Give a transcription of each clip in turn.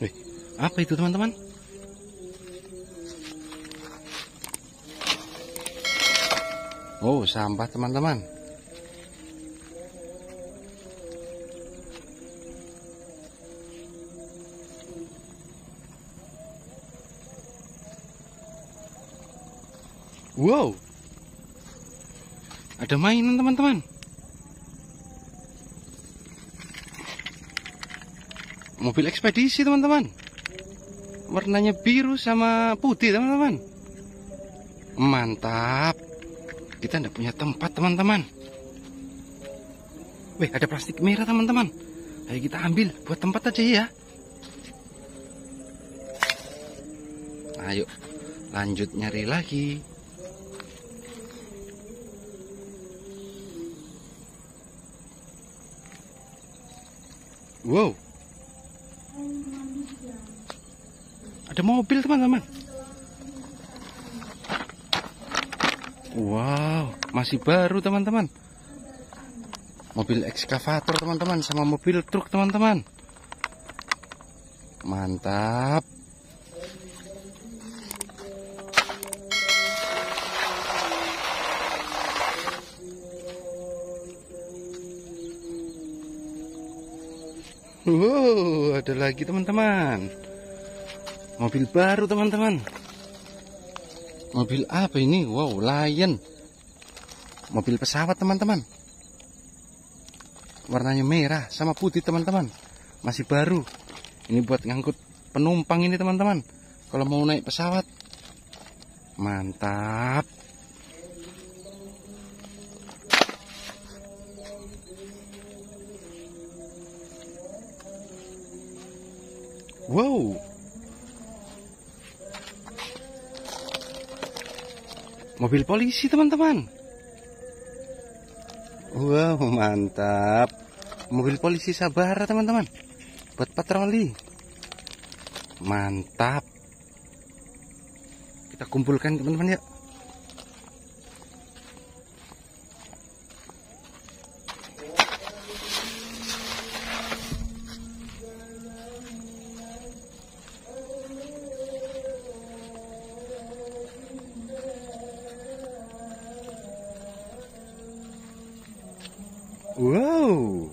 Wih, apa itu teman-teman? Oh, sampah teman-teman. Wow, ada mainan teman-teman. Mobil ekspedisi teman-teman. Warnanya biru sama putih teman-teman. Mantap. Kita tidak punya tempat teman-teman. Wih, ada plastik merah teman-teman. Ayo kita ambil buat tempat aja ya. Ayo lanjut nyari lagi. Wow, ada mobil teman-teman. Wow, masih baru teman-teman. Mobil ekskavator teman-teman, sama mobil truk teman-teman. Mantap. Wow, ada lagi teman-teman. Mobil baru teman-teman. Mobil apa ini? Wow, Lion. Mobil pesawat teman-teman. Warnanya merah sama putih teman-teman. Masih baru. Ini buat ngangkut penumpang ini teman-teman. Kalau mau naik pesawat. Mantap. Wow, mobil polisi teman-teman. Wow, mantap. Mobil polisi Sabara teman-teman, buat patroli. Mantap. Kita kumpulkan teman-teman ya. Wow,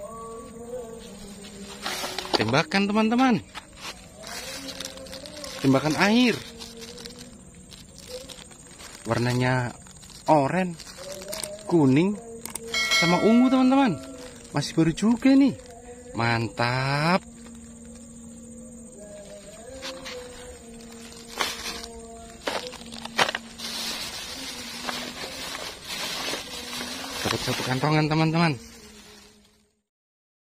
tembakan teman-teman, tembakan air, warnanya oranye, kuning, sama ungu teman-teman. Masih baru juga nih, mantap. Dapat satu kantongan teman-teman.